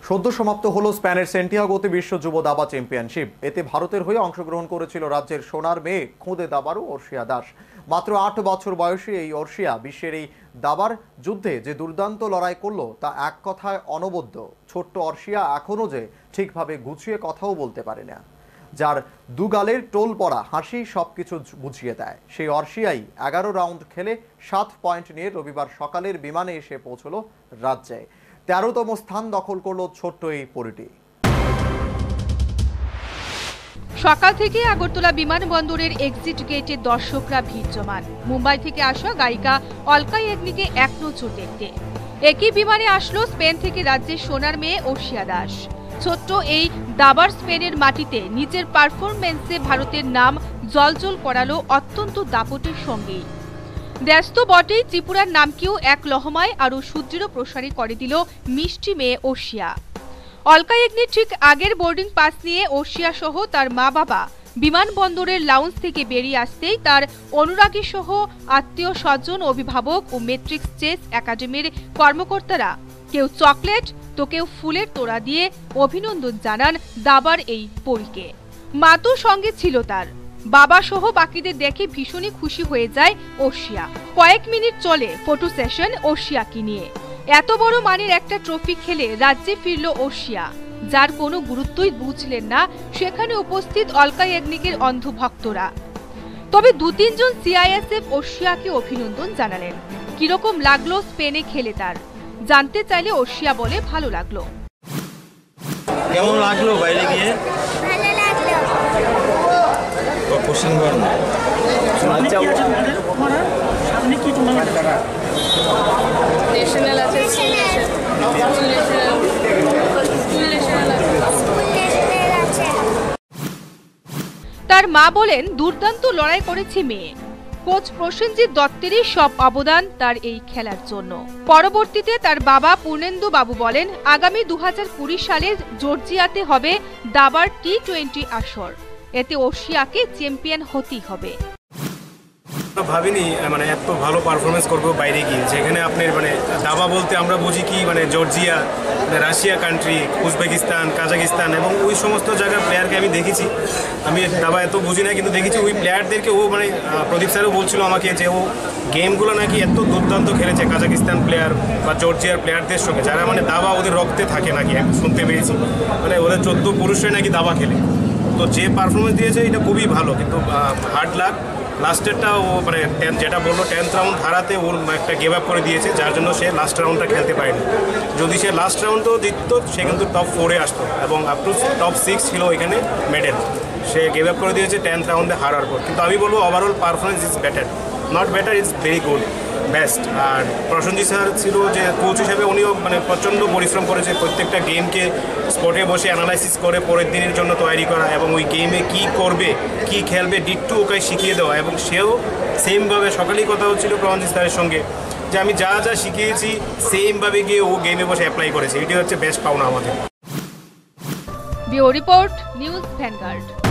সদ্য সমাপ্ত হলো স্পেনের সেন্টিয়াগোতে বিশ্ব যুব দাবা চ্যাম্পিয়নশিপ। এতে ভারতের হয়ে অংশগ্রহণ করেছিল রাজ্যের সোনার মেয়ে খুদে দাবারু অর্শিয়া দাস। মাত্র ৮ বছর বয়সী এই অর্শিয়া বিশ্বের এই দাবার যুদ্ধে যে দুর্দান্ত লড়াই করলো তা এক কথায় অনবদ্য। ছোট্ট অর্শিয়া এখনও যে ঠিকভাবে গুছিয়ে কথাও বলতে পারে না, যার দুগালের টোল পড়া হাসি সবকিছু বুঝিয়ে দেয়। সেই অর্শিয়াই 11 রাউন্ড খেলে 7 পয়েন্ট নিয়ে রবিবার সকালের বিমানে এসে পৌঁছলো রাজ্যে। 13তম স্থান দখল করলো ছোট্ট এই পরিটি। সকাল থেকে আগরতলা বিমানবন্দরের এক্সিট গেটে দর্শকরা ভিড় জমান। মুম্বাই থেকে আসা গায়িকা অলকা ইয়াগনিকে এক নজর দেখতে একই বিমানে আসলো স্পেন থেকে রাজ্যের সোনার মেয়ে অর্শিয়া দাস। ছোট্ট এই দাবার স্পেনের মাটিতে নিজের পারফরমেন্সে ভারতের নাম জলজল করালো অত্যন্ত দাপটের সঙ্গেই। দেশ তো বটেই, ত্রিপুরার নামকেও এক লহমায় আরও সুদৃঢ় প্রসারী করে দিল মিষ্টি মেয়ে অর্শিয়া। অলকা ইয়াগনির ঠিক আগের বোর্ডিং পাস নিয়ে অর্শিয়া সহ তার মা বাবা বিমানবন্দরের লাউঞ্জ থেকে বেরিয়ে আসতেই তার অনুরাগী সহ আত্মীয় স্বজন, অভিভাবক ও মেট্রিক্স চেস একাডেমির কর্মকর্তারা কেউ চকলেট তো কেউ ফুলের তোড়া দিয়ে অভিনন্দন জানান দাবার এই পরীকে। মা তো সঙ্গে ছিল তার, বাবা সহ বাকিদের দেখে ভীষণই খুশি হয়ে যায় অর্শিয়া। কয়েক মিনিট চলে ফটো সেশন অর্শিয়াকে নিয়ে। এত বড় মানের একটা ট্রফি খেলে রাজ্যে ফিরল অর্শিয়া, যার কোনো গুরুত্বই বুঝলেন না সেখানে উপস্থিত অলকা ইয়াগনিকের অন্ধভক্তরা। তবে 2-3 জন সিআইএসএফ অর্শিয়াকে অভিনন্দন জানালেন। কিরকম লাগলো স্পেনে খেলে তার জানতে চাইলে অর্শিয়া বলে, ভালো লাগলো। কেমন লাগলো বাইরে গিয়ে? ভালো লাগলো। কোশ্চেন করুন। সামনে কি টুর্নামেন্ট ন্যাশনাল আছে, তার মা বলেন, দুর্দান্ত লড়াই করেছে মেয়ে। কোচ প্রসেনজিৎ দত্তেরই সব অবদান তার এই খেলার জন্য। পরবর্তীতে তার বাবা পূর্ণেন্দু বাবু বলেন, আগামী 2020 সালে জর্জিয়াতে হবে দাবার T20 আসর। এতে অর্শিয়াকে চ্যাম্পিয়ন হতেই হবে। ভাবিনি মানে এত ভালো পারফরমেন্স করবো বাইরে গিয়ে, যেখানে আপনার মানে দাবা বলতে আমরা বুঝি কি মানে Georgia, Russia country, Uzbekistan, Kazakhstan এবং ওই সমস্ত জায়গার প্লেয়ারকে আমি দেখেছি। আমি দাবা এত বুঝি না, কিন্তু দেখেছি ওই প্লেয়ারদেরকে। ও মানে প্রদীপ স্যারও বলছিল আমাকে যে ও গেমগুলো নাকি এত দুর্দান্ত খেলেছে কাজাকিস্তান প্লেয়ার বা জর্জিয়ার প্লেয়ারদের সঙ্গে, যারা মানে দাবা ওদের রক্তে থাকে নাকি, শুনতে পেরেছি মানে ওদের 14 পুরুষরাই নাকি দাবা খেলে। তো যে পারফরমেন্স দিয়েছে এটা খুবই ভালো, কিন্তু হার্ড লাক লাস্টেরটা ও মানে যেটা বললো 10th রাউন্ড হারাতে ওর একটা গেভ আপ করে দিয়েছে, যার জন্য সে লাস্ট রাউন্ডটা খেলতে পারেনি। যদি সে লাস্ট রাউন্ডও জিতত সে কিন্তু টপ 4-এ আসতো এবং আপ টু টপ 6 ছিল এখানে মেডেল। সে গেভ আপ করে দিয়েছে 10th রাউন্ডে হারার পর। কিন্তু আমি বলবো overall performance is better, not better, is very good, best. আর প্রসেনজিৎ স্যার ছিল যে কোচ হিসেবে, উনিও মানে প্রচণ্ড পরিশ্রম করেছে প্রত্যেকটা গেমকে স্পটে বসে অ্যানালাইসিস করে পরের দিনের জন্য তৈরি করা এবং ওই গেমে কি করবে, কি খেলবে ডিট্টু ওকে শিখিয়ে দেওয়া। এবং সেও সেমভাবে, সকালেই কথা হচ্ছিল প্রসেনজিৎ স্যারের সঙ্গে যে আমি যা যা শিখিয়েছি সেমভাবে গিয়ে ও গেমে বসে অ্যাপ্লাই করেছে। এটি হচ্ছে বেস্ট পাওনা আমাদের। Bureau report, news vanguard.